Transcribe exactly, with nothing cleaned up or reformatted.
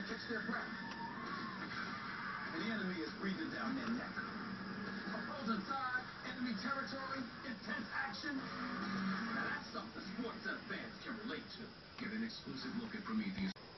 catch their breath. And the enemy is breathing down their neck. Opposing side, enemy territory, intense action. Now that's something sports fans can relate to. Get an exclusive look at Prometheus.